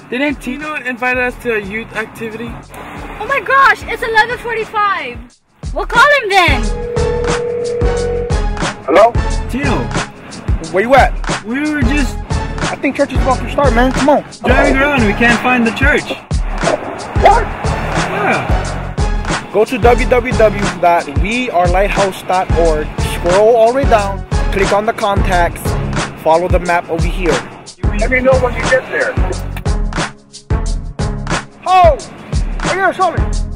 Didn't Tino invite us to a youth activity? Oh my gosh, it's 11:45. We'll call him then. Hello? Tino, Where you at? we were just I think church is about to start, man. Come on. driving around. We can't find the church. What? Yeah. Go to www.wearelighthouse.org. Scroll all the way down. Click on the contacts. Follow the map over here. Let me know when you get there. Oh! Right here, show me.